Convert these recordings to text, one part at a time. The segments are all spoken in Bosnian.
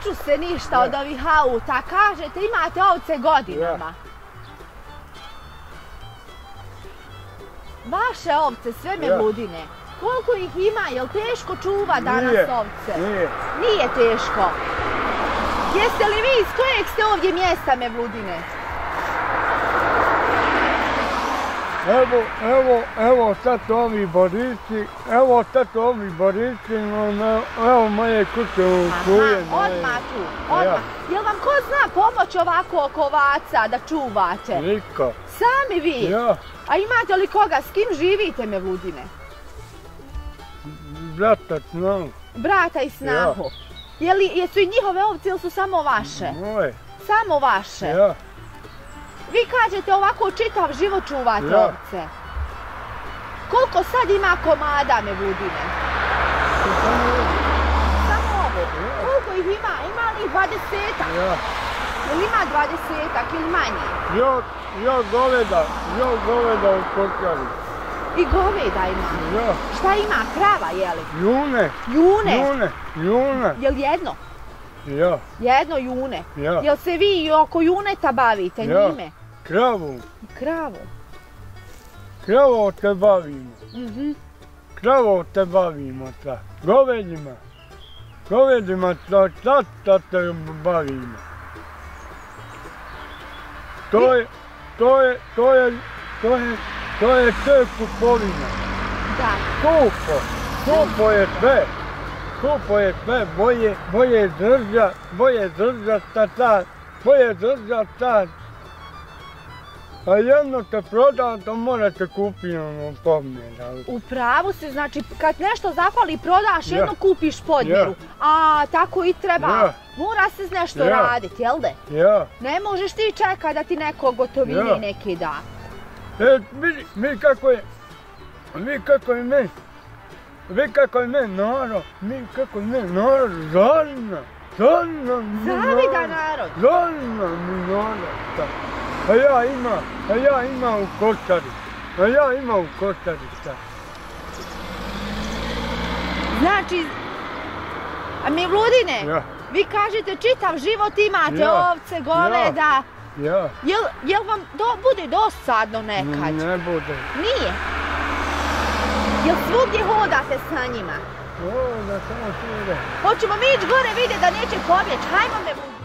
ču se ništa od ovih auta. Kažete, imate ovce godinama. Vaše ovce, sve Mevludine. Koliko ih ima? Jel teško čuva danas ovce? Nije teško. Jeste li vi iz kojeg ste ovdje mjesta, Mevludine? Evo sad ovi Borici, evo moje kuće u Kuje. Odmah tu, odmah. Jel vam ko zna pomoć ovako oko ovaca da čuvate? Niko. Sami vi? Ja. A imate li koga? S kim živite, Mevludine? Brata, snahu. Brata i snahu. Jesu i njihove ovce ili su samo vaše? Moje. Samo vaše? Ja. Vi kažete ovako čitav život čuvate ovce. Koliko sad ima komada, Mevludine? Samo ovo. Koliko ih ima? Ima li 20-ak? Ili ima 20-ak ili manje? Ja goveda u kočari. I goveda ima? Ja. Šta ima? Krava, jeli? June. June. Jel jedno? Ja. Jedno june? Ja. Jel se vi oko juneta bavite njime? Kravu. Kravu? Kravu te bavimo. Kravu te bavimo sad. Govedima sad te bavimo. To je sve kupovina. Da. Skupo je sve. Skupo je sve, boje drža sad. A jedno te proda, to morate kupiti podmjeru. U pravu si, znači kad nešto zapali prodaš, jedno kupiš podmjeru. A tako i treba. Mora se nešto raditi, jel de? Ja. Ne možeš ti čekati da ti neko gotovine neki da. Mi kako je narod, Zavida narod. Zalina mi narod. A ja ima u kočari. Znači, a Mevludine, vi kažete čitav život imate ovce, goveda. Jel vam bude dosadno nekad? Ne bude. Nije? Jel svugdje hodate sa njima? Da samo tu ide. Hoćemo mi ići gore vidjeti da neće pobjeći, hajmo Mevludine.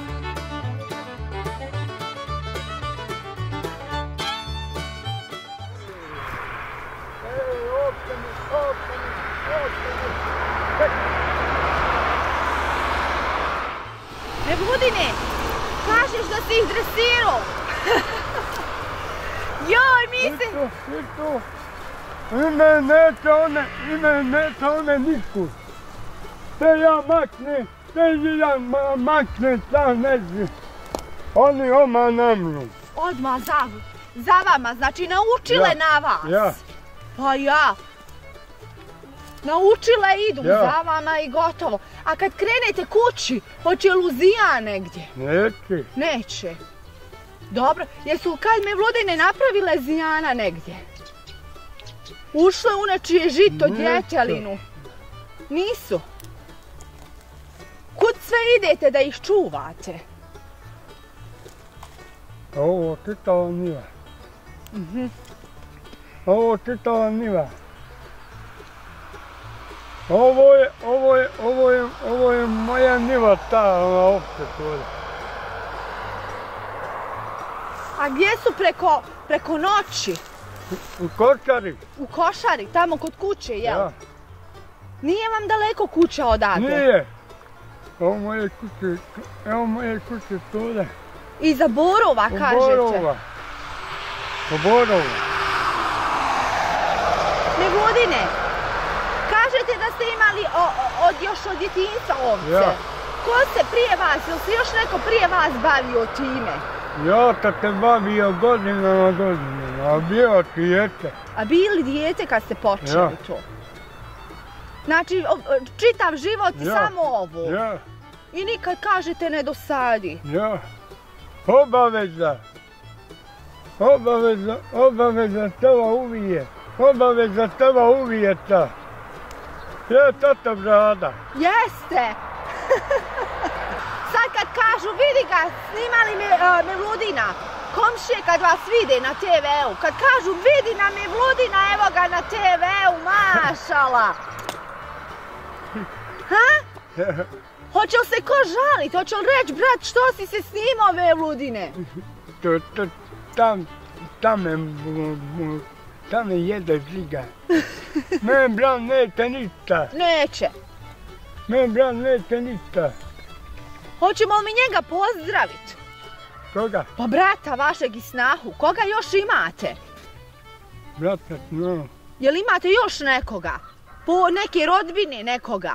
Mevludine, kažeš da si ih dresirao. Joj, mi se... Ito. Ime neće one nikud. Te ja makne, sam neđe. Oni oma namru. Odmah za vama, znači naučile na vas. Ja. Pa ja. Naučile idu za vama i gotovo. A kad krenete kući, hoće Luzija negdje? Neće. Dobro, jesu kad Mevludine napravile zijana negdje? Ušle u nečije žito, djetelinu? Nisu. Kud sve idete da ih čuvate? Ovo čitava njiva. Ovo je moja njiva, ta ovce tvore. A gdje su preko noći? U košari. U košari, tamo kod kuće, jel? Nije vam daleko kuća odavde? Nije. Evo moje kuće tvore. Iza Borova, kažete? U Borova. Mevludine, kažete da ste imali još od djetinjstva ovce. Ko se prije vas, ili se još neko prije vas bavio time? Ja kad se bavio godinama, a bio dijete. A bili dijete kad ste počeli to? Znači, čitav život i samo ovo? Ja. I nikad kažete ne dosadi? Ja. Obaveza teba uvijeta. Je tata brada. Jeste! kažu vidi ga, snimali Mevludina. Komšije kad vas vide na TV-u, kad kažu vidi na Mevludina, evo ga na TV-u, mašala. Ha? Hoće li se ko žalit? Hoće li reći, brat, što si se snimao, Mevludine? Tam je jede žiga. Men brat neće ništa. Neće. Men brat neće ništa. Hoćemo li mi njega pozdravit? Koga? Pa brata vašeg i snahu. Koga još imate? Brata, no. Jel imate još nekoga? Po neke rodbine nekoga?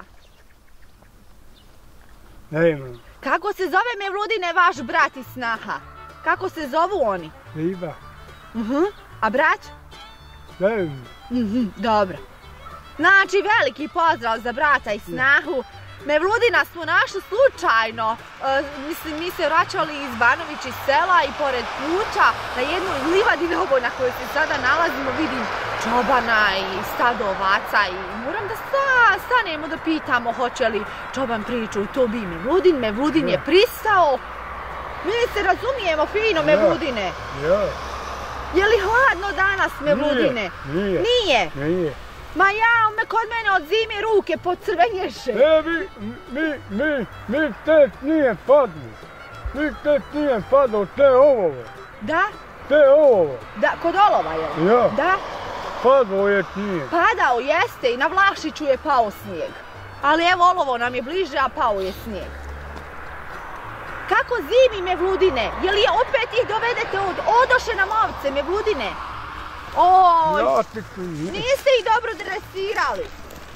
Ne imam. Kako se zove Mevludine vaš brat i snaha? Kako se zovu oni? Iva. A brat? Ne imam. Dobro. Znači veliki pozdrav za brata i snahu. Mevludina smo našli slučajno, mislim mi se vraćali iz Banović iz sela i pored puta na jednoj livadi na kojoj se sada nalazimo vidim čobana i stado ovaca i moram da stanemo da pitamo hoće li čoban priču i to bi Mevludin. Mevludin je pristao. Mi se razumijemo fino, Mevludine. Je li hladno danas, Mevludine? Nije. Ma kod mene od zime ruke pocrvenješe. Mi tek nije padlo. Te ovove. Da? Te ovove. Da, kod olova je li? Ja. Da? Padlo je snijeg. Padao jeste i na Vlašiću je pao snijeg. Ali evo olovo nam je bliže, a pao je snijeg. Kako zimi, Mevludine? Je li opet ih dovedete odoše nam ovce, Mevludine? Oj, niste ih dobro dresirali.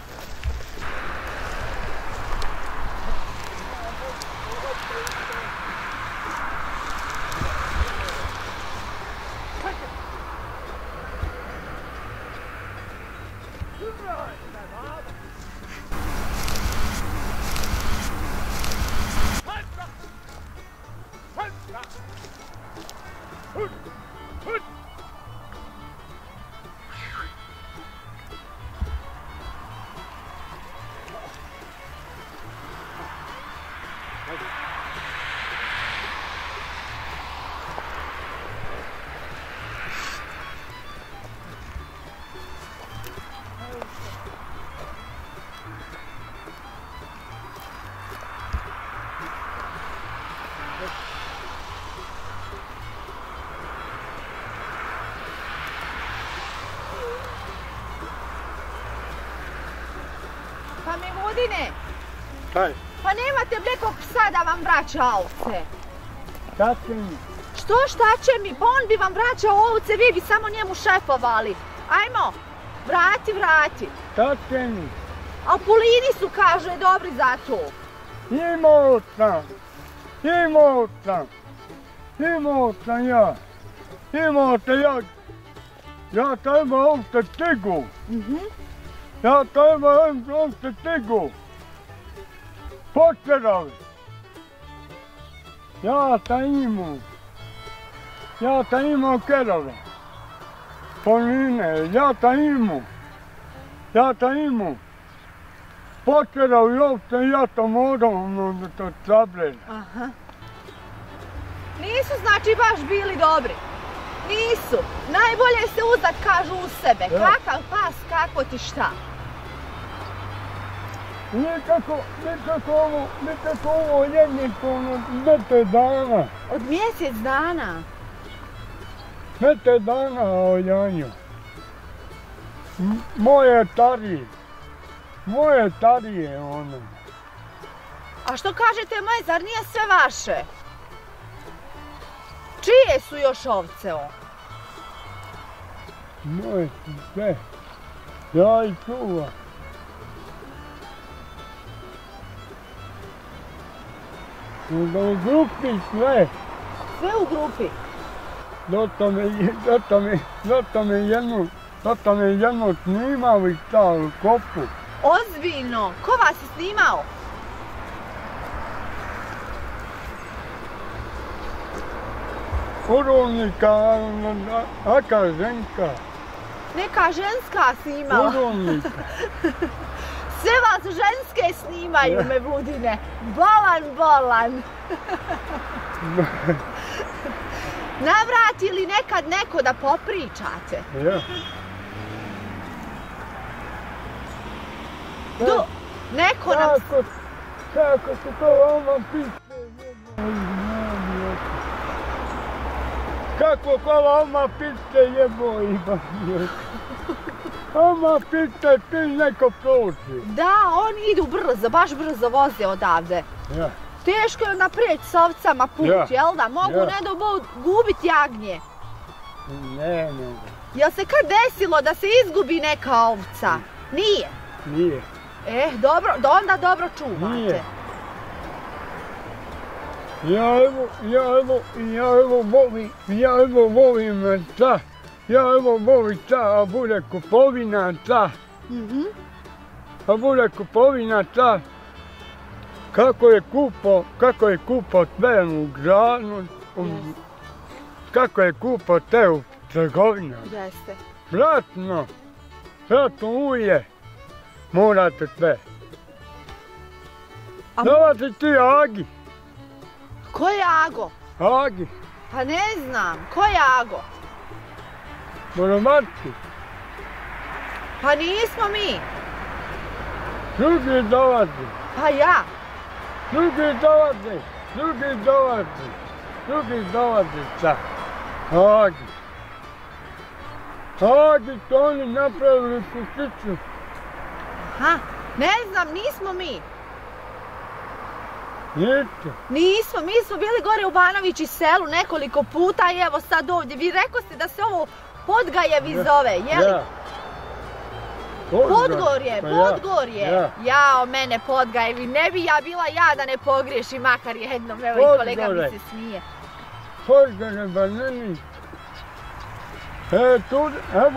Pa Mevludine, pa nemate nekog psa da vam vraća ovce? Šta će mi? Šta će mi? Pa on bi vam vraćao ovce, vi bi samo njemu šefovali. Ajmo, vrati. Šta će mi? A Pulini su, kaže, dobri za to. Imao sam ja. Ja treba ovce tigu. Počerali. Ja sam imao kerove. Poline, ja sam imao. Počerali ovce i ja sam morao da to sabrenem. Nisu znači baš bili dobri. Nisu. Najbolje se uzdat, kažu u sebe. Kakav pas, kako ti šta? Nikako ovo jedniko od mjesec dana. Od mjesec dana? Mjesec dana, Janjo. Moje starije ono. A što kažete moje, zar nije sve vaše? Čije su još ovce ovo? Moje su sve. Ja ih čuvam. U grupi sve. Sve u grupi? Zato me jedno snimao i stao u kopu. Ozbiljno? Ko vas je snimao? Urovnika, neka ženska. Neka ženska snimala? Urovnika. Sve vas ženske snimaju, Mevludine. Bolan. Navrati li nekad neko da popričate? Ja. Neko nam... Kako se to vama piste? Kako ko vama piste jeboj? Vama piste ti neko proći. Da, oni idu brzo, baš brzo voze odavde. Ja. Teško je naprijed s ovcama put, jel da? Mogu ne da gubiti jagnje. Ne. Jel se kad desilo da se izgubi neka ovca? Nije? Nije. Dobro, onda dobro čuvate. Nije. Ja evo volim ta. Ja evo volim ta, a bude kupovina ta. A bude kupovina ta. Kako je kupo te u granu, kako je kupo te u trgovina. Jeste. Vratno uje, morate sve. Davate ti Agi. Ko je Ago? Agi. Pa ne znam, ko je Ago? Boromarci. Pa nismo mi. Drugi dolazi. Pa ja. Drugi dolazi sa Agi. Agi, to oni napravili kućicu. Aha, ne znam, nismo mi. Niste? Nismo, mi smo bili gore u Banovići selu nekoliko puta i evo sad ovdje. Vi rekao ste da se ovo Podgajevi zove, jeli? Ja. Podgorje. Jao, mene Podgajevi, ne bi ja bila ja da ne pogriješim, makar jednom, evo i kolega mi se smije. Podgorje, banani. Tu,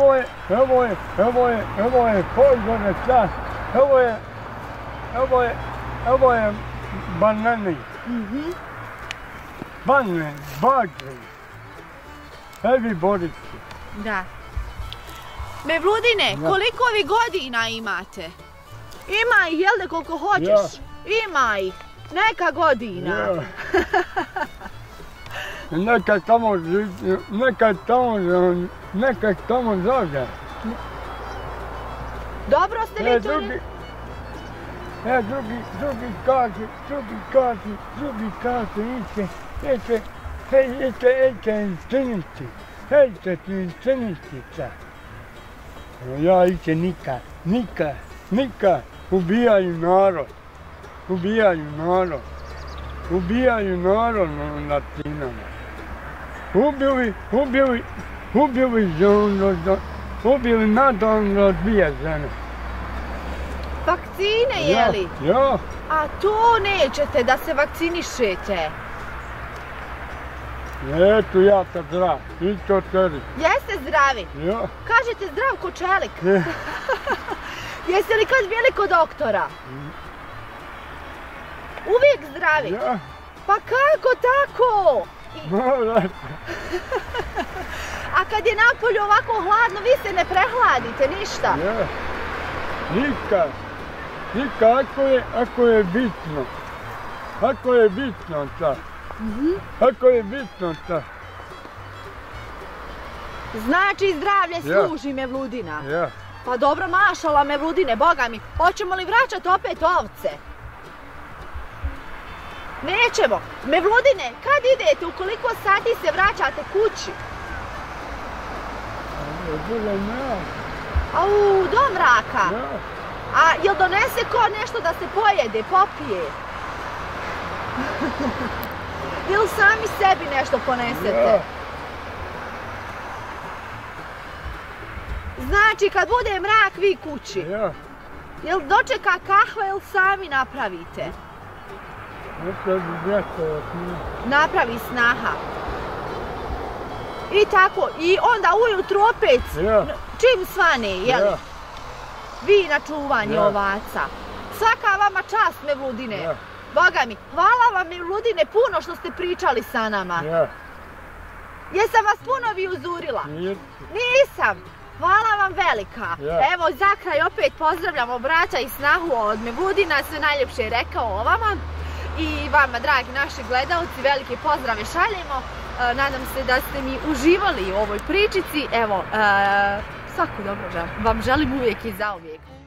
evo je Podgorje, sad. Evo je banani. Banane, bagre. Evi Borici. Da. Mevludine, koliko vi godina imate? Ima ih, jel da, koliko hoćeš? Ima ih. Neka godina. Nekaj tamo zaga. Dobro ste vi tu... Drugi kaže, Hejte ti cenica. Ja iće nikad. Ubijaju narod na Latinama. Ubili nadalno 2 žene. Vakcine, jeli? Ja. A to nećete da se vakcinišete? Eto, ja sam zdrav, i to tebi. Jeste zdravi? Ja. Kažete zdrav ko čelik. Jeste li kad bili kod doktora? Uvijek zdravi? Ja. Pa kako tako? Morate. A kad je napolju ovako hladno, vi se ne prehladite ništa? Ja. Nikad, ako je bitno. Ako je bitno, ta. Znači zdravlje služi, Mevludina. Ja. Pa dobro, mašala, Mevludine, boga mi. Hoćemo li vraćati opet ovce? Nećemo. Mevludine, kad idete, u koliko sati se vraćate kući? Au, do mraka. A jel donese ko nešto da se pojede, popije? Ili sami sebi nešto ponesete? Znači, kad bude mrak, vi kući? Jel dočeka kahva ili sami napravite? Napravi snaha. I tako, i onda ujutru opet, čim svane, jel? Vi na čuvanje ovaca. Svaka vama čast, Mevludine. Boga mi, hvala vam, Mevludine, puno što ste pričali sa nama. Jesam vas puno vi uzurila? Nisam. Hvala vam velika. Evo za kraj opet pozdravljamo brata i snahu od Mevudina, sve najljepše je rekao o vama. I vama, dragi naši gledalci, velike pozdrave šaljemo. Nadam se da ste mi uživali u ovoj pričici. Evo, svako dobro vam želim uvijek i zauvijek.